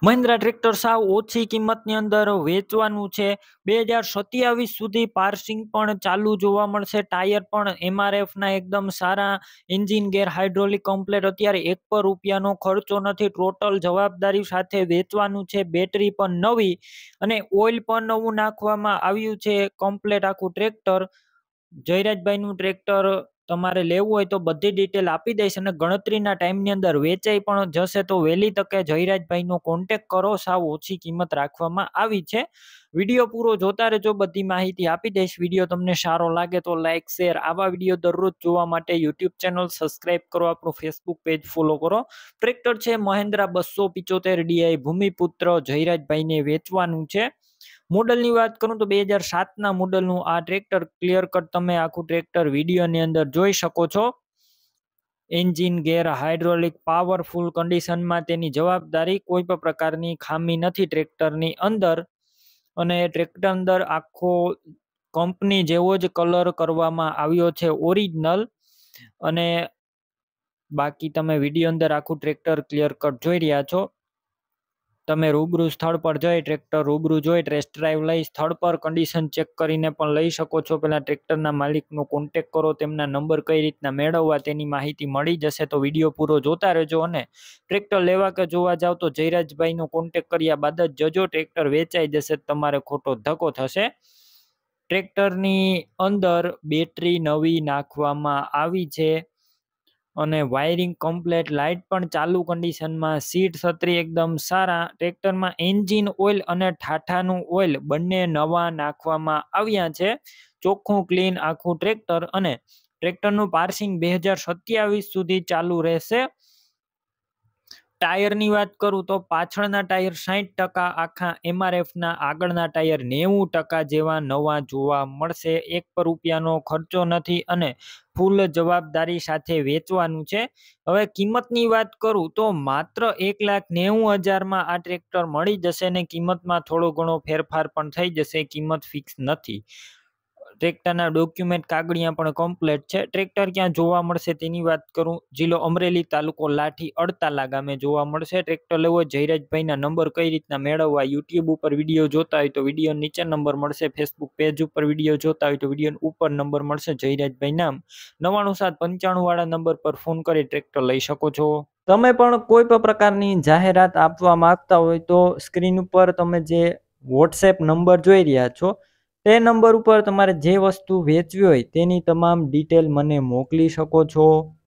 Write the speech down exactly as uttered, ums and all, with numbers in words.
Mahindra tractor સાવ ઓછી કિંમતની અંદર વેચવાનું છે. બે હજાર સત્યાવીસ સુધી પાર્સિંગ પણ ચાલુ જોવા મળશે. ટાયર પણ એમઆરએફના એકદમ સારા, એન્જિન ગેર હાઇડ્રોલિક કમ્પ્લેટ. અત્યારે એક પર રૂપિયાનો ખર્ચો નથી. ટોટલ જવાબદારી સાથે વેચવાનું છે. બેટરી પણ નવી અને ઓઇલ પણ નવું નાખવામાં આવ્યું છે. કમ્પ્લેટ આખું ટ્રેક્ટર. જયરાજભાઈનું ટ્રેક્ટર તમારે લેવું હોય તો બધી ડિટેલ આપી દઈશ અને ગણતરીના ટાઈમની અંદર વેચાઈ પણ જશે. તો વહેલી તકે જયરાજભાઈનો કોન્ટેક કરો. સાવ ઓછી કિંમત રાખવામાં આવી છે. વિડીયો પૂરો જોતા રહેજો, બધી માહિતી આપી દઈશ. વિડીયો તમને સારો લાગે તો લાઇક, શેર. આવા વિડીયો દરરોજ જોવા માટે યુટ્યુબ ચેનલ સબસ્ક્રાઇબ કરો, આપણું ફેસબુક પેજ ફોલો કરો. ટ્રેક્ટર છે મહિન્દ્રા બસો પિચોતેર ડીઆઈ ભૂમિપુત્ર, જયરાજભાઈને વેચવાનું છે. મોડલની વાત કરું તો બે હજાર સાતના મોડલનું આ ટ્રેક્ટર ક્લિયર કટ તમે આખું ટ્રેક્ટર વિડીયોની અંદર જોઈ શકો છો. એન્જિન ગેર હાઇડ્રોલિક પાવરફુલ કન્ડિશનમાં, તેની જવાબદારી, કોઈ પણ પ્રકારની ખામી નથી ટ્રેક્ટરની અંદર. અને ટ્રેક્ટર અંદર આખો કંપની જેવો જ કલર કરવામાં આવ્યો છે, ઓરિજિનલ. અને બાકી તમે વિડીયો અંદર આખું ટ્રેક્ટર ક્લિયર કટ જોઈ રહ્યા છો. તમે રૂબરૂ સ્થળ પર જઈ ટ્રેક્ટર રૂબરૂ જોઈ ટેસ્ટ ડ્રાઈવ લઈ સ્થળ પર કન્ડિશન ચેક કરીને પણ લઈ શકો છો. પહેલા ટ્રેક્ટરના માલિકનો કોન્ટેક કરો, તેમના નંબર કઈ રીતના મેળવવા તેની માહિતી મળી જશે. તો વિડીયો પૂરો જોતા રહેજો. અને ટ્રેક્ટર લેવા કે જોવા જાવ તો જયરાજભાઈનો કોન્ટેક કર્યા બાદ જ જજો. ટ્રેક્ટર વેચાઈ જશે, તમારે ખોટો ધક્કો થશે. ટ્રેક્ટરની અંદર બેટરી નવી નાખવામાં આવી છે અને વાયરિંગ કમ્પ્લેટ, લાઇટ પણ ચાલુ કન્ડિશનમાં, સીટ છત્રી એકદમ સારા. ટ્રેક્ટરમાં એન્જિન ઓઇલ અને ઠાઠાનું ઓઇલ બંને નવા નાખવામાં આવ્યા છે. ચોખ્ખું ક્લીન આખું ટ્રેક્ટર. અને ટ્રેક્ટરનું પાર્સિંગ બે હજાર સત્યાવીસ સુધી ચાલુ રહેશે. ટાયરની વાત કરું તો પાછળના ટાયર સાઠ ટકા આખા એમઆરએફના, આગળના ટાયર નેવું ટકા જેવા નવા જોવા મળશે. એક પર રૂપિયાનો ખર્ચો નથી અને ફૂલ જવાબદારી સાથે વેચવાનું છે. હવે કિંમતની વાત કરું તો માત્ર એક લાખ નેવું હજારમાં આ ટ્રેક્ટર મળી જશે ને કિંમતમાં થોડો ઘણો ફેરફાર પણ થઈ જશે. કિંમત ફિક્સ નથી. ટ્રેક્ટરના ડોક્યુમેન્ટ કાગળિયા પણ કમ્પ્લેટ છે. ટ્રેક્ટર ક્યાં જોવા મળશે તેની વાત કરું, જિલ્લો અમરેલી, તાલુકો લાઠી, અડતાલા ગામે જોવા મળશે. ટ્રેક્ટર લેવો જયરાજભાઈના નંબર કઈ રીતના મેળવવા, યુટ્યુબ ઉપર વિડીયો જોતા હોય તો વિડીયો નીચે નંબર મળશે. ફેસબુક પેજ ઉપર વિડીયો જોતા હોય તો વિડીયો ઉપર નંબર મળશે. જયરાજભાઈ નામ નવાણું સાત પંચાણું વાળા નંબર પર ફોન કરી ટ્રેક્ટર લઈ શકો છો. તમે પણ કોઈ પણ પ્રકારની જાહેરાત આપવા માંગતા હોય તો સ્ક્રીન ઉપર તમે જે વોટ્સએપ નંબર જોઈ રહ્યા છો તે નંબર ઉપર તમારે જે વસ્તુ વેચવી હોય તેની તમામ ડિટેલ મને મોકલી શકો છો.